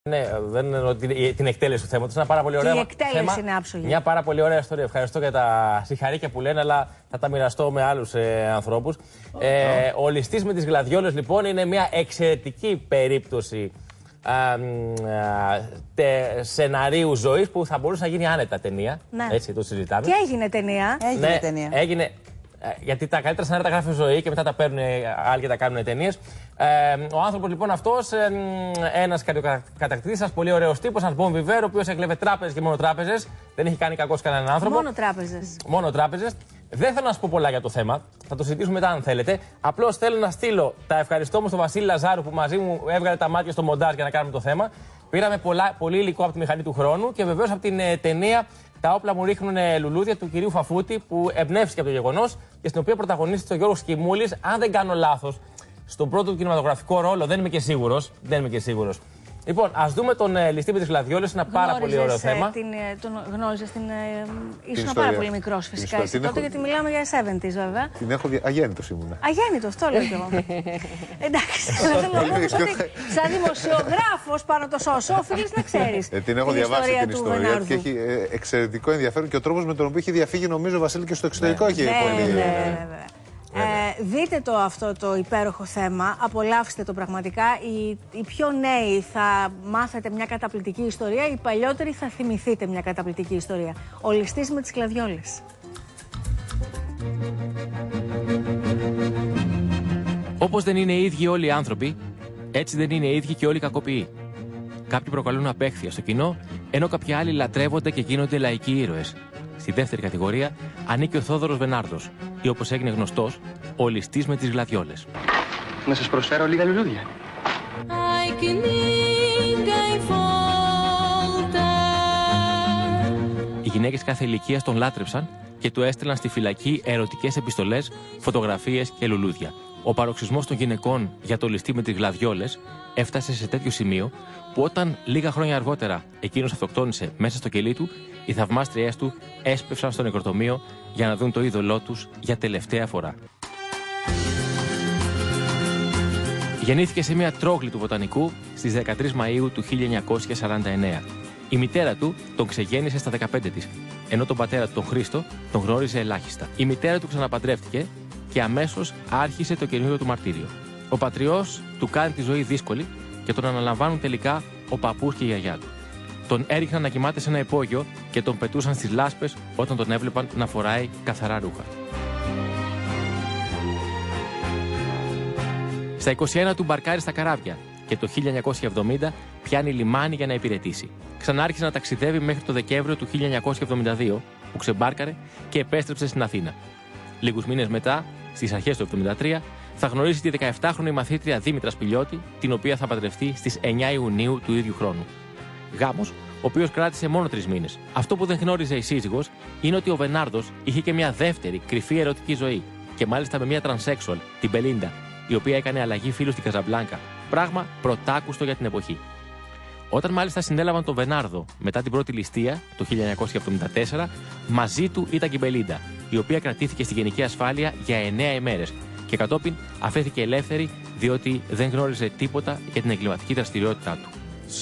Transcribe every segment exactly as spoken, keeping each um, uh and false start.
Ναι, δεν εννοώ την, την εκτέλεση του θέματος. Είναι ένα πάρα πολύ ωραίο θέμα. Η εκτέλεση είναι άψογη. Μια πάρα πολύ ωραία ιστορία. Ευχαριστώ για τα συγχαρήκια που λένε, αλλά θα τα μοιραστώ με άλλους ε, ανθρώπους. Oh, ε, oh. Ο ληστής με τις γλαδιόλες, λοιπόν, είναι μια εξαιρετική περίπτωση α, α, τε, σεναρίου ζωής που θα μπορούσε να γίνει άνετα ταινία. Ναι. Έτσι, το συζητάμε. Και έγινε ταινία. Έγινε ναι, ταινία. Έγινε. Γιατί τα καλύτερα σενάρια τα γράφει η ζωή και μετά τα παίρνουν άλλοι και τα κάνουν ταινίες. Ε, ο άνθρωπος λοιπόν αυτός, ε, ένας καρδιοκατακτητής, ένας πολύ ωραίος τύπος, ένας bon vivant, ο οποίος έκλεβε τράπεζες και μόνο τράπεζες. Δεν έχει κάνει κακό σε κανέναν άνθρωπο. Μόνο τράπεζες. Μόνο τράπεζες. Δεν θέλω να σας πω πολλά για το θέμα. Θα το συζητήσουμε μετά αν θέλετε. Απλώς θέλω να στείλω τα ευχαριστώ μου στον Βασίλη Λαζάρου που μαζί μου έβγαλε τα μάτια στο μοντάζ για να κάνουμε το θέμα. Πήραμε πολλά, πολύ υλικό από τη μηχανή του χρόνου και βεβαίως από την ε, ταινία Τα όπλα μου ρίχνουν λουλούδια του κυρίου Φαφούτη που εμπνεύστηκε από το γεγονός και στην οποία πρωταγωνίστηκε ο Γιώργος Κιμούλης, αν δεν κάνω λάθος, στον πρώτο του κινηματογραφικό ρόλο. Δεν είμαι και σίγουρος. Δεν είμαι και σίγουρος. Λοιπόν, ας δούμε τον ε, ληστή με τις γλαδιόλες. Ένα πάρα πολύ ωραίο θέμα. Την, τον γνώριζες την. Ε, ήσουν πάρα πολύ μικρός φυσικά εσύ τότε, έχω... γιατί μιλάμε για εβδομήντα βέβαια. Την έχω δει. Αγέννητος ήμουνα. Αγέννητος, το λέω κι εγώ. Εντάξει. Θέλω να πω ότι σαν δημοσιογράφος πάνω το σώσο, οφείλεις να ξέρεις. Ε, την έχω την διαβάσει ιστορία την ιστορία και έχει ε, εξαιρετικό ενδιαφέρον και ο τρόπος με τον οποίο έχει διαφύγει, νομίζω, Βασίλη, και στο εξωτερικό έχει πολύ. Ε, δείτε το αυτό το υπέροχο θέμα, απολαύστε το πραγματικά. Οι, οι πιο νέοι θα μάθετε μια καταπληκτική ιστορία, οι παλιότεροι θα θυμηθείτε μια καταπληκτική ιστορία. Ο ληστής με τις κλαδιόλες. Όπως δεν είναι οι ίδιοι όλοι οι άνθρωποι, έτσι δεν είναι οι ίδιοι και όλοι οι κακοποιοί. Κάποιοι προκαλούν απέχθεια στο κοινό, ενώ κάποιοι άλλοι λατρεύονται και γίνονται λαϊκοί ήρωες. Στη δεύτερη κατηγορία ανήκει ο Θόδωρος Βενάρδος, ή όπως έγινε γνωστός, ο ληστής με τις γλαδιόλες. Να σας προσφέρω λίγα λουλούδια. Οι γυναίκες κάθε ηλικίας τον λάτρεψαν και του έστελναν στη φυλακή ερωτικές επιστολές, φωτογραφίες και λουλούδια. Ο παροξισμός των γυναικών για το ληστή με τις γλαδιόλες έφτασε σε τέτοιο σημείο που όταν λίγα χρόνια αργότερα εκείνος αυτοκτόνησε μέσα στο κελί του, οι θαυμάστριές του έσπευσαν στο νεκροτομείο για να δουν το είδωλό τους για τελευταία φορά. Γεννήθηκε σε μια τρόγλη του βοτανικού στις δεκατρείς Μαΐου του χίλια εννιακόσια σαράντα εννέα. Η μητέρα του τον ξεγέννησε στα δεκαπέντε της, ενώ τον πατέρα του, τον Χρήστο, τον γνώριζε ελάχιστα. Η μητέρα του ξαναπαντρεύτηκε και αμέσως άρχισε το καινούριο του μαρτύριο. Ο πατριός του κάνει τη ζωή δύσκολη και τον αναλαμβάνουν τελικά ο παππούς και η γιαγιά του. Τον έριχναν να κοιμάται σε ένα υπόγειο και τον πετούσαν στις λάσπες όταν τον έβλεπαν να φοράει καθαρά ρούχα. Στα είκοσι ένα του μπαρκάρει στα καράβια και το χίλια εννιακόσια εβδομήντα πιάνει λιμάνι για να υπηρετήσει. Ξανάρχισε να ταξιδεύει μέχρι το Δεκέμβριο του χίλια εννιακόσια εβδομήντα δύο που ξεμπάρκαρε και επέστρεψε στην Αθήνα. Λίγους μήνες μετά, στις αρχές του εβδομήντα τρία, θα γνωρίσει τη δεκαεπτάχρονη μαθήτρια Δήμητρα Σπηλιώτη, την οποία θα παντρευτεί στις εννέα Ιουνίου του ίδιου χρόνου. Γάμος, ο οποίος κράτησε μόνο τρεις μήνες. Αυτό που δεν γνώριζε η σύζυγος είναι ότι ο Βενάρδος είχε και μια δεύτερη κρυφή ερωτική ζωή, και μάλιστα με μια τρανσέξουαλ, την Μπελίντα, η οποία έκανε αλλαγή φίλου στην Καζαμπλάνκα, πράγμα πρωτάκουστο για την εποχή. Όταν μάλιστα συνέλαβαν τον Βενάρδο μετά την πρώτη ληστεία, το χίλια εννιακόσια εβδομήντα τέσσερα, μαζί του ήταν και η Μπελίντα, η οποία κρατήθηκε στη γενική ασφάλεια για εννέα ημέρες και κατόπιν αφέθηκε ελεύθερη διότι δεν γνώριζε τίποτα για την εγκληματική δραστηριότητά του.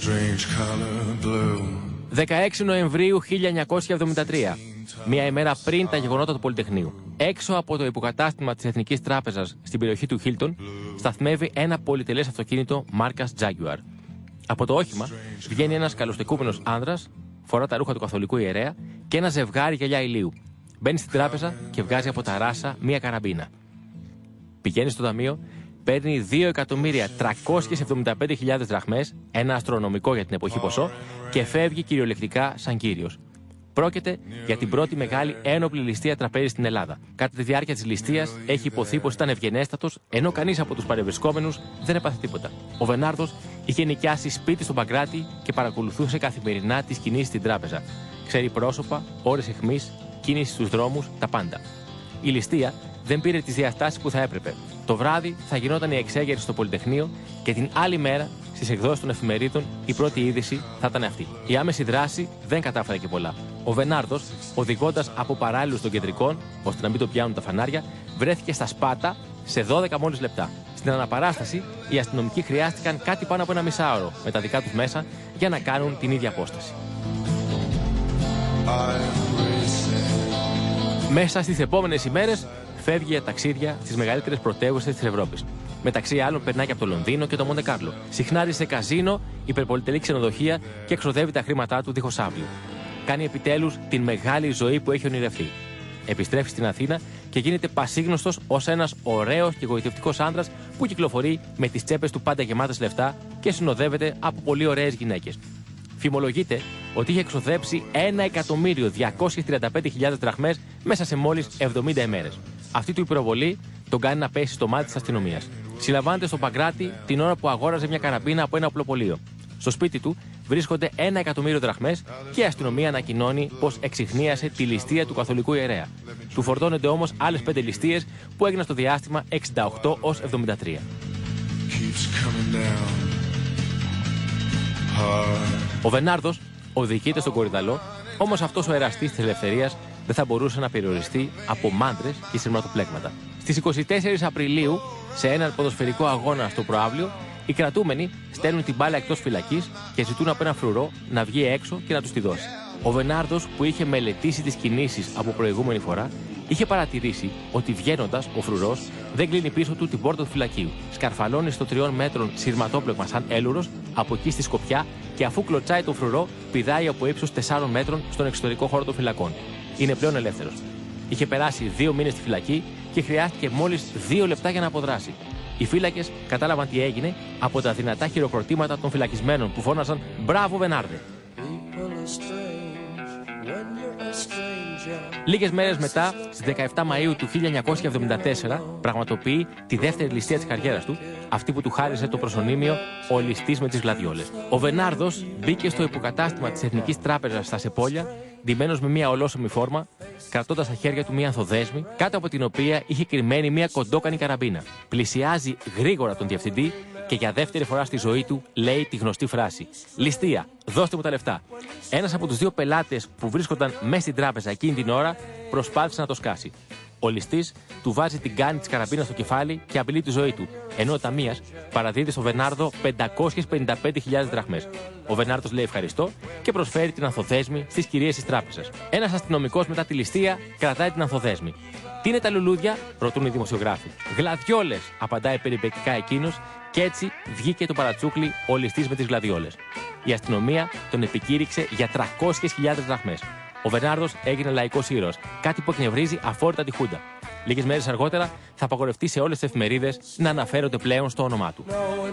δεκαέξι Νοεμβρίου χίλια εννιακόσια εβδομήντα τρία, μία ημέρα πριν τα γεγονότα του Πολυτεχνείου. Έξω από το υποκατάστημα της Εθνικής Τράπεζας στην περιοχή του Χίλτον, σταθμεύει ένα πολυτελές αυτοκίνητο μάρκας Jaguar. Από το όχημα βγαίνει ένας καλοστεκούμενος άνδρας, φορά τα ρούχα του καθολικού ιερέα και ένα ζευγάρι γυαλιά ηλίου. Μπαίνει στην τράπεζα και βγάζει από τα ράσα μία καραμπίνα. Πηγαίνει στο ταμείο, παίρνει δύο εκατομμύρια τριακόσιες εβδομήντα πέντε χιλιάδες δραχμές, ένα αστρονομικό για την εποχή ποσό, και φεύγει κυριολεκτικά σαν κύριος. Πρόκειται για την πρώτη μεγάλη ένοπλη ληστεία τραπέζι στην Ελλάδα. Κατά τη διάρκεια της ληστείας έχει υποθεί πως ήταν ευγενέστατος, ενώ κανείς από τους παρευρισκόμενους δεν έπαθε τίποτα. Ο Βενάρδος είχε νοικιάσει σπίτι στον Παγκράτη και παρακολουθούσε καθημερινά τις κινήσεις στην τράπεζα. Ξέρει πρόσωπα, ώρες αιχμής, κίνηση στους δρόμους, τα πάντα. Η ληστεία δεν πήρε τις διαστάσεις που θα έπρεπε. Το βράδυ θα γινόταν η εξέγερση στο Πολυτεχνείο και την άλλη μέρα, στις εκδόσεις των εφημερίδων, η πρώτη είδηση θα ήταν αυτή. Η άμεση δράση δεν κατάφερε και πολλά. Ο Βενάρδος, οδηγώντας από παράλληλους των κεντρικών, ώστε να μην το πιάνουν τα φανάρια, βρέθηκε στα Σπάτα σε δώδεκα μόλις λεπτά. Στην Στην αναπαράσταση, οι αστυνομικοί χρειάστηκαν κάτι πάνω από ένα μισάωρο με τα δικά τους μέσα για να κάνουν την ίδια απόσταση. Μέσα στις επόμενες ημέρες φεύγει για ταξίδια στις μεγαλύτερες πρωτεύουσες της Ευρώπης. Μεταξύ άλλων, περνάει και από το Λονδίνο και το Μοντε Κάρλο. Συχνάζει σε καζίνο, υπερπολιτελή ξενοδοχεία και εξοδεύει τα χρήματά του δίχως άβλιο. Κάνει επιτέλους την μεγάλη ζωή που έχει ονειρευτεί. Επιστρέφει στην Αθήνα και γίνεται πασίγνωστος ως ένας ωραίος και εγωιτευτικός άντρας που κυκλοφορεί με τις τσέπες του πάντα γεμάτες λεφτά και συνοδεύεται από πολύ ωραίες γυναίκες. Φημολογείται ότι είχε εξοδέψει ένα εκατομμύριο διακόσιες τριάντα πέντε χιλιάδες δραχμές μέσα σε μόλις εβδομήντα ημέρες. Αυτή του υπερβολή τον κάνει να πέσει στο μάτι της αστυνομίας. Συλλαμβάνεται στο Παγκράτη την ώρα που αγόραζε μια καραμπίνα από ένα οπλοπωλείο. Στο σπίτι του βρίσκονται ένα εκατομμύριο δραχμές και η αστυνομία ανακοινώνει πως εξιχνίασε τη ληστεία του καθολικού ιερέα. Του φορτώνονται όμως άλλες πέντε ληστείες που έγιναν στο διάστημα εξήντα οκτώ ως εβδομήντα τρία. Ο Βενάρδος οδηγείται στον Κορυδαλό, όμως αυτός ο εραστής της ελευθερίας δεν θα μπορούσε να περιοριστεί από μάντρες και σειρματοπλέγματα. Στις είκοσι τέσσερις Απριλίου, σε έναν ποδοσφαιρικό αγώνα στο Προαύλιο, οι κρατούμενοι στέλνουν την μπάλα εκτός φυλακής και ζητούν από έναν φρουρό να βγει έξω και να τους τη δώσει. Ο Βενάρδος, που είχε μελετήσει τις κινήσεις από προηγούμενη φορά, είχε παρατηρήσει ότι βγαίνοντας ο φρουρός δεν κλείνει πίσω του την πόρτα του φυλακίου. Σκαρφαλώνει στο τριών μέτρων σειρματόπλεγμα σαν έλουρος από εκεί στη σκοπιά και αφού κλωτσάει τον φρουρό, πηδάει από ύψος τεσσάρων μέτρων στον εξωτερικό χώρο των φυλακών. Είναι πλέον ελεύθερος. Είχε περάσει δύο μήνες στη φυλακή και χρειάστηκε μόλις δύο λεπτά για να αποδράσει. Οι φύλακες κατάλαβαν τι έγινε από τα δυνατά χειροκροτήματα των φυλακισμένων που φώναζαν «Μπράβο, Βενάρδε!». Λίγες μέρες μετά, στις δεκαεπτά Μαΐου του χίλια εννιακόσια εβδομήντα τέσσερα, πραγματοποιεί τη δεύτερη ληστεία της καριέρας του, αυτή που του χάρισε το προσωνύμιο «Ο ληστής με τις γλαδιόλες». Ο Βενάρδος μπήκε στο υποκατάστημα της Εθνικής Τράπεζας στα Σεπόλια, ντυμένος με μια ολόσωμη φόρμα, κρατώντας στα χέρια του μια ανθοδέσμη, κάτω από την οποία είχε κρυμμένη μια κοντόκανη καραμπίνα. Πλησιάζει γρήγορα τον διευθυντή και για δεύτερη φορά στη ζωή του λέει τη γνωστή φράση: «Ληστεία, δώστε μου τα λεφτά». Ένας από τους δύο πελάτες που βρίσκονταν μέσα στην τράπεζα εκείνη την ώρα προσπάθησε να το σκάσει. Ο ληστής του βάζει την κάνη της καραμπίνας στο κεφάλι και απειλεί τη ζωή του, ενώ ο ταμείας παραδίδει στο Βενάρδο πεντακόσιες πενήντα πέντε χιλιάδες δραχμές. Ο Βενάρδος λέει ευχαριστώ και προσφέρει την ανθοδέσμη στις κυρίες της τράπεζας. Ένας αστυνομικός μετά τη ληστεία κρατάει την ανθοδέσμη. «Τι είναι τα λουλούδια?», ρωτούν οι δημοσιογράφοι. «Γλαδιόλες», απαντάει περιπεκτικά εκείνος, και έτσι βγήκε το παρατσούκλι ο ληστής με τις γλαδιόλες. Η αστυνομία τον επικήρυξε για τριακόσιες χιλιάδες δραχμές. Ο Βενάρδος έγινε λαϊκός ήρωας, κάτι που εκνευρίζει αφόρητα τη Χούντα. Λίγες μέρες αργότερα θα απαγορευτεί σε όλες τις εφημερίδες να αναφέρονται πλέον στο όνομά του.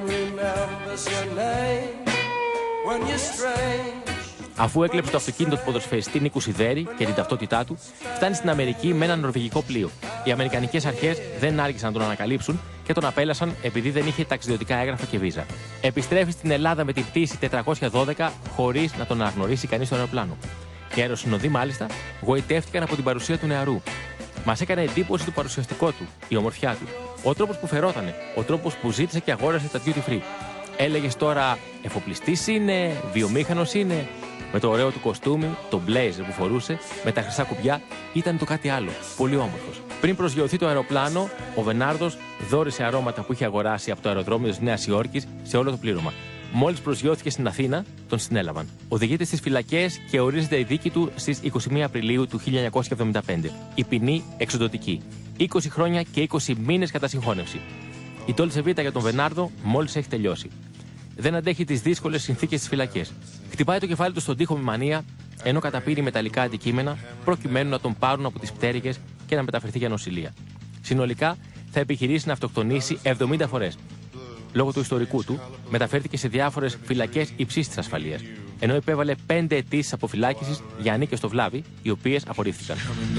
Αφού έκλεψε το αυτοκίνητο του ποδοσφαιριστή Νίκου Σιδέρη και την ταυτότητά του, φτάνει στην Αμερική με ένα νορβηγικό πλοίο. Οι αμερικανικές αρχές δεν άργησαν να τον ανακαλύψουν και τον απέλασαν επειδή δεν είχε ταξιδιωτικά έγγραφα και βίζα. Επιστρέφει στην Ελλάδα με την πτήση τετρακόσια δώδεκα χωρίς να τον αναγνωρίσει κανείς στο αεροπλάνο. Οι αεροσυνοδοί, μάλιστα, γοητεύτηκαν από την παρουσία του νεαρού. Μας έκανε εντύπωση το παρουσιαστικό του, η ομορφιά του, ο τρόπος που φερότανε, ο τρόπος που ζήτησε και αγόρασε τα duty free. Έλεγες τώρα, εφοπλιστής είναι, βιομήχανος είναι. Με το ωραίο του κοστούμι, το blazer που φορούσε, με τα χρυσά κουμπιά, ήταν το κάτι άλλο, πολύ όμορφος. Πριν προσγειωθεί το αεροπλάνο, ο Βενάρδος δώρισε αρώματα που είχε αγοράσει από το αεροδρόμιο της Νέας Υόρκης σε όλο το πλήρωμα. Μόλις προσγειώθηκε στην Αθήνα, τον συνέλαβαν. Οδηγείται στις φυλακές και ορίζεται η δίκη του στις είκοσι μία Απριλίου του χίλια εννιακόσια εβδομήντα πέντε. Η ποινή εξοντωτική. είκοσι χρόνια και είκοσι μήνες κατά συγχώνευση. Η Ντόλτσε Βίτα για τον Βενάρδο μόλις έχει τελειώσει. Δεν αντέχει τις δύσκολες συνθήκες στις φυλακές. Χτυπάει το κεφάλι του στον τοίχο με μανία, ενώ καταπίνει μεταλλικά αντικείμενα, προκειμένου να τον πάρουν από τις πτέρυγες και να μεταφερθεί για νοσηλεία. Συνολικά θα επιχειρήσει να αυτοκτονήσει εβδομήντα φορές. Λόγω του ιστορικού του, μεταφέρθηκε σε διάφορες φυλακές υψίστης ασφαλείας, ενώ υπέβαλε πέντε αιτήσεις αποφυλάκησης για ανήκες στο Βλάβη, οι οποίες απορρίφθηκαν.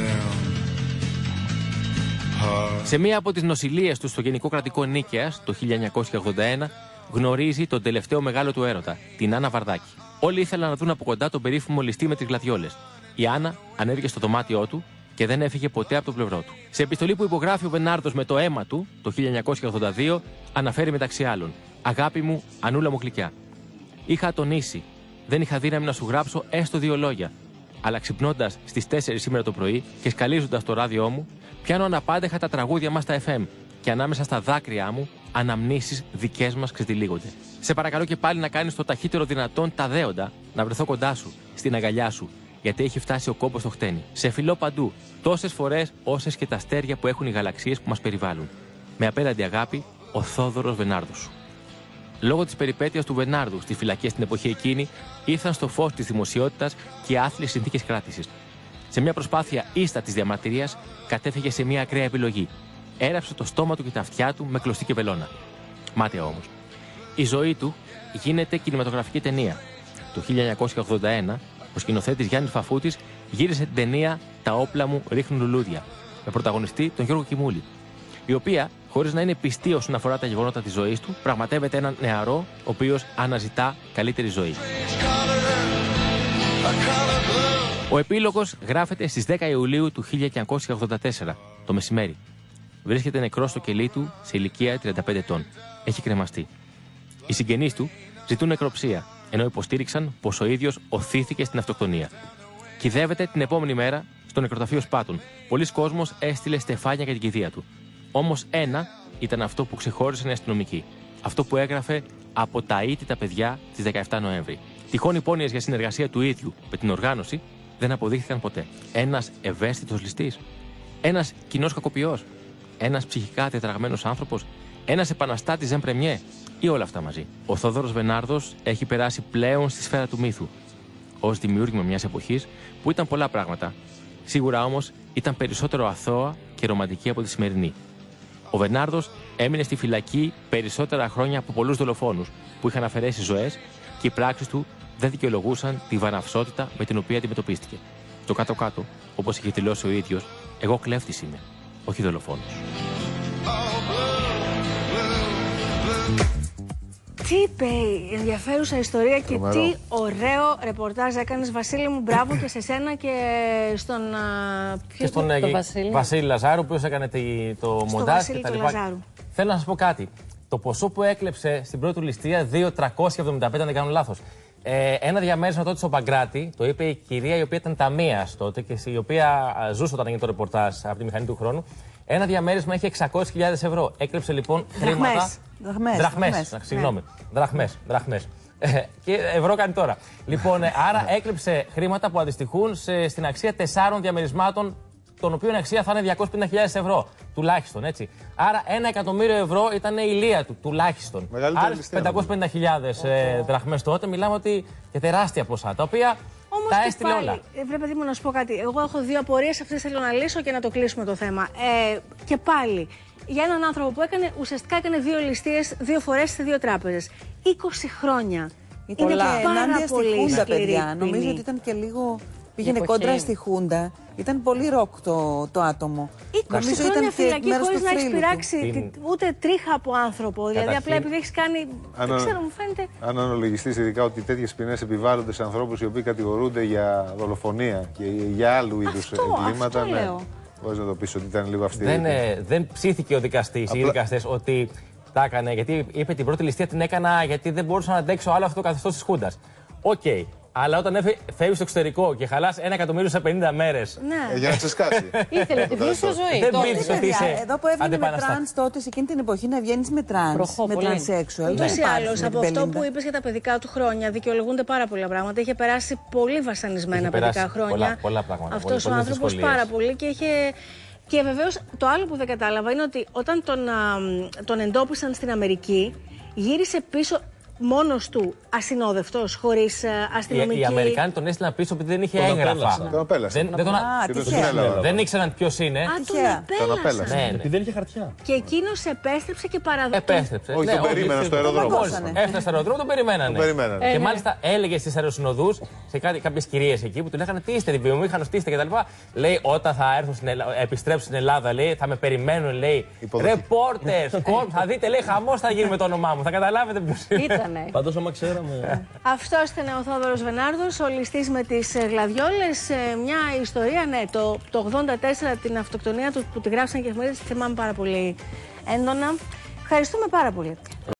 Σε μία από τις νοσηλείες του στο Γενικό Κρατικό Νίκαιας, το χίλια εννιακόσια ογδόντα ένα, γνωρίζει τον τελευταίο μεγάλο του έρωτα, την Άννα Βαρδάκη. Όλοι ήθελαν να δουν από κοντά τον περίφημο ληστή με τις γλαδιόλες. Η Άννα ανέβηκε στο δωμάτιό του και δεν έφυγε ποτέ από το πλευρό του. Σε επιστολή που υπογράφει ο Βενάρδος με το αίμα του, το χίλια εννιακόσια ογδόντα δύο, αναφέρει μεταξύ άλλων: «Αγάπη μου, Ανούλα μου γλυκιά. Είχα ατονίσει, δεν είχα δύναμη να σου γράψω έστω δύο λόγια. Αλλά ξυπνώντας στις τέσσερις σήμερα το πρωί και σκαλίζοντας το ράδιό μου, πιάνω αναπάντεχα τα τραγούδια μας στα εφ εμ και ανάμεσα στα δάκρυά μου αναμνήσεις δικές μας ξετυλίγονται. Σε παρακαλώ και πάλι να κάνεις το ταχύτερο δυνατόν τα δέοντα, να βρεθώ κοντά σου, στην αγκαλιά σου, γιατί έχει φτάσει ο κόμπος στο χτένι. Σε φιλώ παντού, τόσες φορές όσες και τα αστέρια που έχουν οι γαλαξίες που μας περιβάλλουν. Με απέναντι αγάπη, ο Θόδωρος Βενάρδος σου. Λόγω της περιπέτειας του Βενάρδου στη φυλακή στην εποχή εκείνη, ήρθαν στο φως της δημοσιότητας και άθλιες συνθήκες κράτησης. Σε μια προσπάθεια ίστατης διαμαρτυρίας, κατέφυγε σε μια ακραία επιλογή. Έραψε το στόμα του και τα αυτιά του με κλωστή και βελόνα. Μάταια όμως. Η ζωή του γίνεται κινηματογραφική ταινία. Το χίλια εννιακόσια ογδόντα ένα, ο σκηνοθέτης Γιάννης Φαφούτης γύρισε την ταινία «Τα όπλα μου ρίχνουν λουλούδια» με πρωταγωνιστή τον Γιώργο Κιμούλη, η οποία, χωρίς να είναι πιστή όσον αφορά τα γεγονότα της ζωής του, πραγματεύεται έναν νεαρό, ο οποίος αναζητά καλύτερη ζωή. Ο επίλογος γράφεται στις δέκα Ιουλίου του χίλια εννιακόσια ογδόντα τέσσερα, το μεσημέρι. Βρίσκεται νεκρός στο κελί του σε ηλικία τριάντα πέντε ετών. Έχει κρεμαστεί. Οι συγγενείς του ζητούν νεκροψία, ενώ υποστήριξαν πως ο ίδιος οθήθηκε στην αυτοκτονία. Κυδεύεται την επόμενη μέρα στο νεκροταφείο Σπάτων. Πολλοί κόσμος έστειλε στεφάνια για την κηδεία του. Όμως ένα ήταν αυτό που ξεχώρισαν οι αστυνομικοί. Αυτό που έγραφε «Από τα αίτητα παιδιά» της δεκαεφτά Νοέμβρη. Τυχόν υπόνοιες για συνεργασία του ίδιου με την οργάνωση δεν αποδείχθηκαν ποτέ. Ένας ευαίσθητος ληστής, ένας κοινός κακοποιός, ένας ψυχικά διαταραγμένος άνθρωπος, ένας επαναστάτης Ζεν Πρεμιέ ή όλα αυτά μαζί. Ο Θόδωρος Βενάρδος έχει περάσει πλέον στη σφαίρα του μύθου ως δημιούργημα μιας εποχής που ήταν πολλά πράγματα. Σίγουρα όμως ήταν περισσότερο αθώα και ρομαντική από τη σημερινή. Ο Βενάρδος έμεινε στη φυλακή περισσότερα χρόνια από πολλούς δολοφόνους που είχαν αφαιρέσει ζωές και οι πράξεις του δεν δικαιολογούσαν τη βαναυσότητα με την οποία αντιμετωπίστηκε. Στο κάτω-κάτω, όπως είχε δηλώσει ο ίδιος, εγώ κλέφτης είμαι, όχι δολοφόνος. Τι είπε η ενδιαφέρουσα ιστορία και Τρομερό. τι ωραίο ρεπορτάζ έκανες, Βασίλη μου. Μπράβο και σε σένα και στον, α, Και στον το ε, Βασίλη. Βασίλη Λαζάρου, ο οποίος έκανε τη, το Στο μοντάζ Βασίλη και τα του λοιπά. Λαζάρου. Θέλω να σας πω κάτι. Το ποσό που έκλεψε στην πρώτη του ληστεία, δύο χιλιάδες τριακόσια εβδομήντα πέντε, αν δεν κάνω λάθος. Ε, ένα διαμέρισμα τότε στο Παγκράτη, το είπε η κυρία η οποία ήταν ταμείας τότε και η οποία α, ζούσε όταν έγινε το ρεπορτάζ από τη μηχανή του χρόνου. Ένα διαμέρισμα είχε εξακόσιες χιλιάδες ευρώ. Έκλεψε λοιπόν χρήματα. Δραχμές. Δραχμές. Δραχμές. δραχμές. Συγγνώμη. Δραχμές. Δραχμές. Ε, και ευρώ κάνει τώρα. Λοιπόν, ε, άρα έκλεψε χρήματα που αντιστοιχούν σε, στην αξία τεσσάρων διαμερισμάτων, των οποίων η αξία θα είναι διακόσιες πενήντα χιλιάδες ευρώ. Τουλάχιστον, έτσι. Άρα ένα εκατομμύριο ευρώ ήταν η ηλία του, τουλάχιστον. Μεγαλύτερη Άρα ληστεία, πεντακόσιες πενήντα χιλιάδες ε, δραχμές τότε, μιλάμε ότι για τεράστια ποσά, τα οποία Όμως τα και έστειλε πάλι, όλα. ε, Βρε παιδί μου να σου πω κάτι. Εγώ έχω δύο απορίες, αυτές θέλω να λύσω και να το κλείσουμε το θέμα. Ε, και πάλι, για έναν άνθρωπο που έκανε, ουσιαστικά έκανε δύο ληστείες δύο φορές σε δύο τράπεζες. είκοσι χρόνια. Είναι Είναι και πάρα ενάντια στη πολύ Χούντα, σκληρή παιδιά. ποινή. Νομίζω ότι ήταν και λίγο. Πήγαινε εποχή. κόντρα στη Χούντα. Ήταν πολύ ροκ το, το άτομο. είκοσι Νομίζω χρόνια ήταν και φυλακή μέρος χωρίς του να έχει θρύλου του. πειράξει Την- τι- ούτε τρίχα από άνθρωπο. Δηλαδή Καταρχήν- απλά επειδή έχει κάνει. Αν- Δεν ξέρω, μου φαίνεται. Αν αναλογιστεί ειδικά ότι τέτοιες ποινές επιβάλλονται σε ανθρώπους οι οποίοι κατηγορούνται για δολοφονία και για άλλου είδους Αυτό, εγκλήματα, αυτό ναι. λέω. Μπορείς να το πεις ότι ήταν λίγο αυστηρή. Δεν, ε, δεν ψήθηκε ο δικαστής ή οι Απλά- δικαστές ότι τα έκανε. Γιατί είπε την πρώτη ληστεία την έκανα γιατί δεν μπορούσα να αντέξω άλλο αυτό το καθεστώς της Χούντας. Οκ. Αλλά όταν έφε- φεύγεις στο εξωτερικό και χαλάς ένα εκατομμύριο σε πενήντα μέρες. Ναι. Ε, για να ξεσκάσει. Ήθελε την πλούσια ζωή. Δεν Τότε. πήρες ότι Παιδιά, είσαι εδώ που έβγαινε με αντιπαναστάτη. τρανς τότε, σε εκείνη την εποχή να βγαίνει με τρανς, Προχώ, με πολύ. τρανσέξουαλ. Ούτω ή άλλω, από αυτό που είπε για τα παιδικά του χρόνια, δικαιολογούνται πάρα πολλά πράγματα. Είχε περάσει πολύ βασανισμένα Είχε παιδικά περάσει χρόνια. πολλά- πολλά πράγματα, Αυτό πολύ- ο πολλές άνθρωπο δυσκολίες. πάρα πολύ και είχε. Και βεβαίω το άλλο που δεν κατάλαβα είναι ότι όταν τον, α, τον εντόπισαν στην Αμερική, γύρισε πίσω μόνος του, ασυνόδευτος, χωρίς α, Οι, αστυνομική. οι Αμερικάνοι τον έστειλαν πίσω επειδή δεν είχε Τον έγγραφα. απέλασαν. Τον απέλασαν. Δεν, δεν, τον, α- Α, Και τον τυχαία. συνέλαβαν. δεν ήξεραν ποιος είναι. Α, τον Τυχαία. Τον απέλασαν. απέλασαν. Ναι, ναι. Επειδή δεν είχε χαρτιά. Και εκείνος επέστρεψε και παραδόθηκε. Επέστρεψε. Όχι, τον περίμεναν στο αεροδρόμιο. Μόλις Τον έφτασε στο αεροδρόμιο, τον περιμένανε. Τον περιμένανε. Και μάλιστα έλεγε στις αεροσυνοδούς, σε κάποιε κυρίες εκεί που του λέγανε τι είστε, βιομήχανος, τι είστε κτλ. Λέει όταν θα έρθω στην Ελλάδα, επιστρέψω στην Ελλάδα, λέει, θα με περιμένουν, λέει. Υποδοχή. Ρεπόρτερ, σκορπ, θα δείτε, λέει, χαμός θα γίνει με το όνομά μου. Θα καταλάβετε ποιος είναι. Ήτανε. Πάντως, άμα ξέραμε. Αυτός ήταν ο Θόδωρος Βενάρδος, ο ληστής με τις ε, γλαδιόλες. Ε, μια ιστορία, ναι, το, το ογδόντα τέσσερα την αυτοκτονία του που τη γράψαν και εφημερίδες, τη θυμάμαι πάρα πολύ έντονα. Ευχαριστούμε πάρα πολύ.